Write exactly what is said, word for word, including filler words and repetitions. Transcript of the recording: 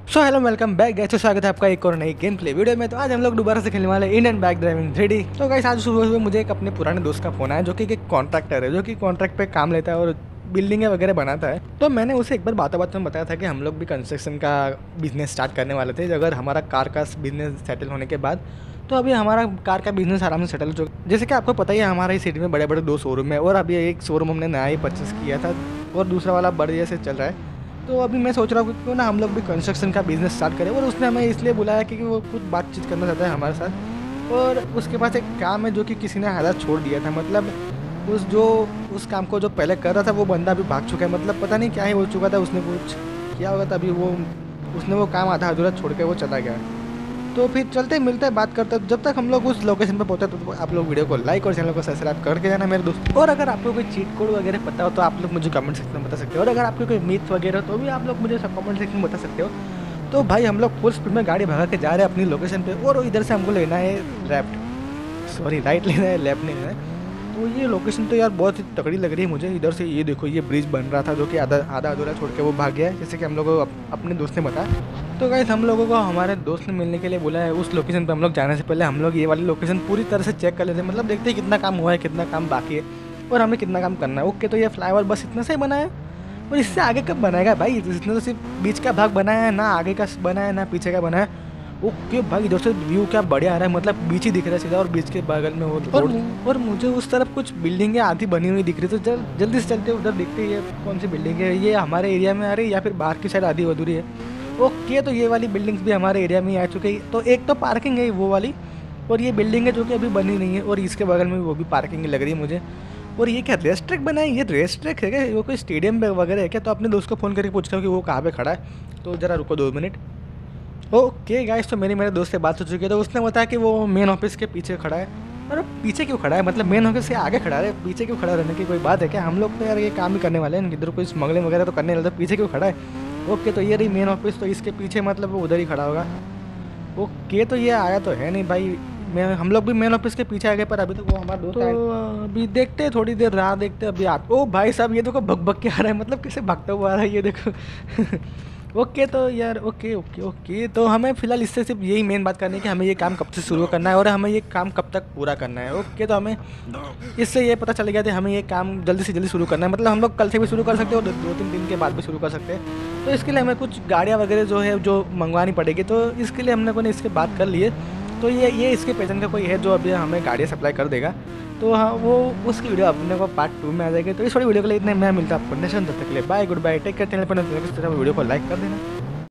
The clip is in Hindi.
सो हेलो वेलकम बैक गाइस, तो स्वागत है आपका एक और नई गेम प्ले वीडियो में। तो आज हम लोग दोबारा से खेलने वाले Indian bike driving three D. तो गाइस आज सुबह सुबह मुझे एक अपने पुराने दोस्त का फोन आया जो कि एक कॉन्ट्रैक्टर है, जो कि कॉन्ट्रैक्ट पे काम लेता है और बिल्डिंगें वगैरह बनाता है। तो मैंने उसे एक बार बातों बातों में बताया था कि हम लोग भी कंस्ट्रक्शन का बिजनेस स्टार्ट करने वाले थे अगर हमारा कार का बिजनेस सेटल होने के बाद। तो अभी हमारा कार का बिजनेस आराम से सेटल हो चुका। जैसे कि आपको पता ही है, हमारे इस सिटी में बड़े बड़े दो शोरूम है और अभी एक शोरूम हमने नया ही परचेस किया था और दूसरा वाला बढ़िया से चल रहा है। तो अभी मैं सोच रहा हूँ कि क्यों ना हम लोग भी कंस्ट्रक्शन का बिजनेस स्टार्ट करें। और उसने हमें इसलिए बुलाया क्योंकि वो कुछ बातचीत करना चाहता है हमारे साथ। और उसके पास एक काम है जो कि किसी ने हालत छोड़ दिया था। मतलब उस जो उस काम को जो पहले कर रहा था वो बंदा अभी भाग चुका है। मतलब पता नहीं क्या ही हो चुका था, उसने कुछ किया होगा तभी वो उसने वो काम आधा अधूरा छोड़ के वो चला गया। तो फिर चलते मिलते हैं, बात करते हैं। जब तक हम लोग उस लोकेशन पे पहुंचे तो आप लोग वीडियो को लाइक और चैनल को सब्सक्राइब करके जाना मेरे दोस्त। और अगर आपको कोई चीट कोड वगैरह पता हो तो आप लोग मुझे कमेंट सेक्शन में बता सकते हो। और अगर आपको कोई मीथ वगैरह तो भी आप लोग मुझे सब कमेंट सेक्शन में बता सकते हो। तो भाई हम लोग फुल स्पीड में गाड़ी भगा के जा रहे हैं अपनी लोकेशन पे। और इधर से हमको लेना है लेफ्ट, सॉरी राइट लेना है, लेफ्ट नहीं लेना है। तो ये लोकेशन तो यार बहुत ही तगड़ी लग रही है मुझे। इधर से ये देखो, ये ब्रिज बन रहा था जो कि आधा आधा अधूरा छोड़ के वो भाग गया है, जैसे कि हम लोगों को अप, अपने दोस्त ने बताया। तो गाइस हम लोगों को हमारे दोस्त ने मिलने के लिए बोला है। उस लोकेशन पे हम लोग जाने से पहले हम लोग ये वाली लोकेशन पूरी तरह से चेक कर लेते हैं। मतलब देखते हैं कितना काम हुआ है, कितना काम बाकी है और हमें कितना काम करना है। ओके, तो ये फ्लाईओवर बस इतना से ही बना है और इससे आगे कब बनाएगा भाई? इसने तो सिर्फ बीच का भाग बनाया है, ना आगे का बना है ना पीछे का बना है। ओके भाई, इधर से व्यू क्या बढ़िया आ रहा है। मतलब बीच ही दिख रहा है सीधा और बीच के बगल में वो और, और मुझे उस तरफ कुछ बिल्डिंगें आधी बनी हुई दिख रही। तो जल, जल्दी से चलते उधर देखते हैं ये कौन सी बिल्डिंग है, ये हमारे एरिया में आ रही है या फिर बाहर की साइड आधी अधूरी है। ओके, तो ये वाली बिल्डिंग्स भी हमारे एरिया में ही आ चुकी है। तो एक तो पार्किंग है वो वाली और ये बिल्डिंग है जो कि अभी बनी नहीं है और इसके बगल में वो भी पार्किंग लग रही है मुझे। और ये क्या रेस ट्रैक बना है? ये रेस ट्रैक है क्या? वो कोई स्टेडियम वगैरह है क्या? तो अपने दोस्त को फ़ोन करके पूछता हूँ कि वो कहाँ पे खड़ा है। तो ज़रा रुको दो मिनट। ओके गाइस, तो मेरी मेरे दोस्त से बात हो चुकी है। तो उसने बताया कि वो मेन ऑफिस के पीछे खड़ा है। अरे पीछे क्यों खड़ा है? मतलब मेन ऑफिस से आगे खड़ा है, पीछे क्यों खड़ा रहने की कोई बात है क्या? हम लोग तो यार ये काम ही करने वाले हैं, इधर कोई स्मगलिंग वगैरह तो करने वाले, पीछे क्यों खड़ा है? ओके, तो ये रही मेन ऑफिस, तो इसके पीछे मतलब वो उधर ही खड़ा होगा। ओके, तो ये आया तो है नहीं भाई। मैं हम लोग भी मेन ऑफिस के पीछे आ गए पर अभी तक तो वो हमारा दोस्त तो अभी देखते हैं, थोड़ी देर राह देखते हैं। अभी आ ओ भाई साहब, ये देखो भग भग के आ रहा है। मतलब कैसे भागता हुआ आ रहा है ये देखो। ओके तो यार ओके ओके ओके तो हमें फ़िलहाल इससे सिर्फ यही मेन बात करनी है कि हमें ये काम कब से शुरू करना है और हमें ये काम कब तक पूरा करना है। ओके, तो हमें इससे ये पता चल गया कि हमें ये काम जल्दी से जल्दी शुरू करना है। मतलब हम लोग कल से भी शुरू कर सकते हैं और दो तीन दिन के बाद भी शुरू कर सकते हैं। तो इसके लिए हमें कुछ गाड़ियाँ वगैरह जो है जो मंगवानी पड़ेगी। तो इसके लिए हमने को ने इसके बात कर लिए। तो ये ये इसके पेजेंट का कोई है जो अभी हमें गाड़ियाँ सप्लाई कर देगा। तो हाँ, वो उसकी वीडियो अपने को पार्ट टू में आ जाएगी। तो इस वाली वीडियो के लिए इतने मैं मिलता है आपको नेक्स्ट। तब तक के लिए bye, good bye, take care. Channel पर वीडियो को लाइक कर देना।